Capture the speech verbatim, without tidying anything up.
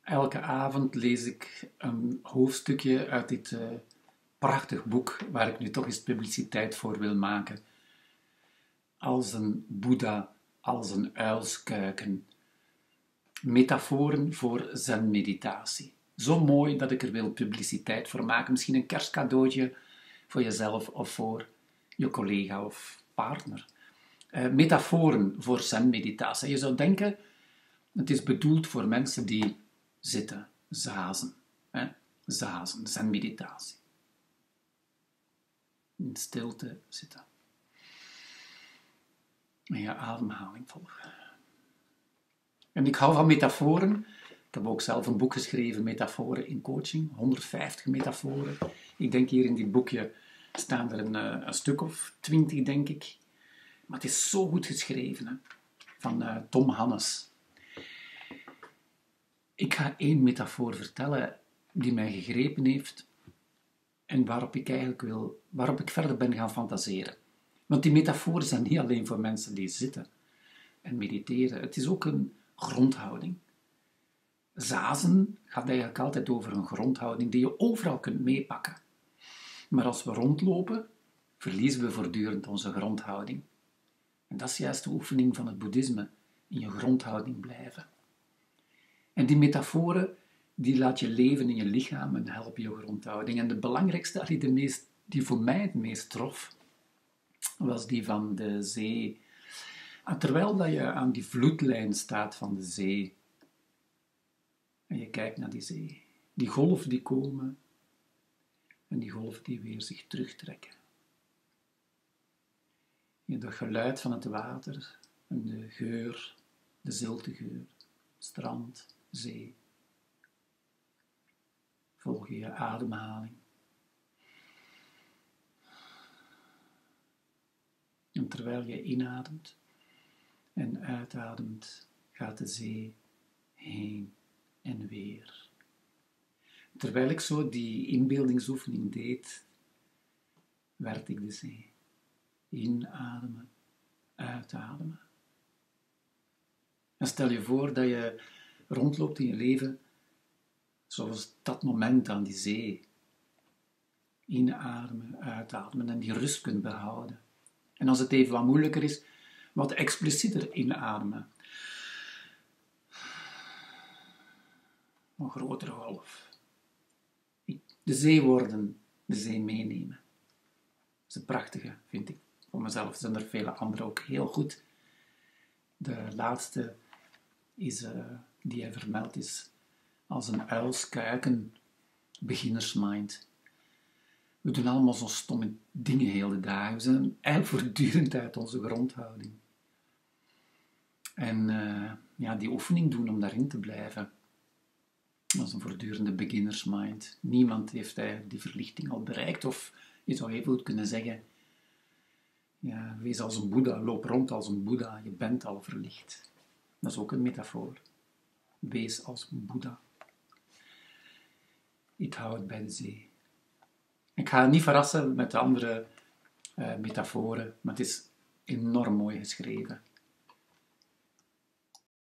Elke avond lees ik een hoofdstukje uit dit uh, prachtig boek, waar ik nu toch eens publiciteit voor wil maken. Als een Boeddha, als een uilskuiken. Metaforen voor zen-meditatie. Zo mooi dat ik er wil publiciteit voor maken. Misschien een kerstcadeautje voor jezelf of voor je collega of partner. Uh, metaforen voor zen-meditatie. Je zou denken, het is bedoeld voor mensen die zitten, zazen. Hè? Zazen, zen-meditatie. In stilte zitten. En je ademhaling volgen. En ik hou van metaforen. Ik heb ook zelf een boek geschreven, Metaforen in Coaching. honderdvijftig metaforen. Ik denk hier in dit boekje staan er een, een stuk of twintig, denk ik. Maar het is zo goed geschreven, hè? Van uh, Tom Hannes. Ik ga één metafoor vertellen die mij gegrepen heeft en waarop ik eigenlijk wil, waarop ik verder ben gaan fantaseren. Want die metaforen zijn niet alleen voor mensen die zitten en mediteren. Het is ook een grondhouding. Zazen gaat eigenlijk altijd over een grondhouding die je overal kunt meepakken. Maar als we rondlopen, verliezen we voortdurend onze grondhouding. En dat is juist de oefening van het boeddhisme, in je grondhouding blijven. En die metaforen, die laat je leven in je lichaam en helpen je grondhouding. En de belangrijkste, die, de meest, die voor mij het meest trof, was die van de zee. En terwijl dat je aan die vloedlijn staat van de zee, en je kijkt naar die zee, die golven die komen, en die golven die weer zich terugtrekken. Je dat geluid van het water, en de geur, de zilte geur, strand, zee. Volg je je ademhaling. En terwijl je inademt en uitademt, gaat de zee heen en weer. Terwijl ik zo die inbeeldingsoefening deed, werd ik de zee. Inademen, uitademen. En stel je voor dat je rondloopt in je leven zoals dat moment aan die zee. Inademen, uitademen en die rust kunt behouden. En als het even wat moeilijker is, wat explicieter inademen. Een grotere golf. De zee worden, de zee meenemen. Dat is een prachtige, vind ik. Voor mezelf zijn er vele andere ook heel goed. De laatste is, uh, die hij vermeldt is als een uilskuiken, beginnersmind. We doen allemaal zo stomme dingen heel de dagen. We zijn eigenlijk voortdurend uit onze grondhouding. En uh, ja, die oefening doen om daarin te blijven. Dat is een voortdurende beginnersmind. Niemand heeft eigenlijk die verlichting al bereikt. Of je zou even goed kunnen zeggen, ja, wees als een Boeddha, loop rond als een Boeddha, je bent al verlicht. Dat is ook een metafoor. Wees als een Boeddha. Ik hou het bij de zee. Ik ga het niet verrassen met de andere uh, metaforen, maar het is enorm mooi geschreven.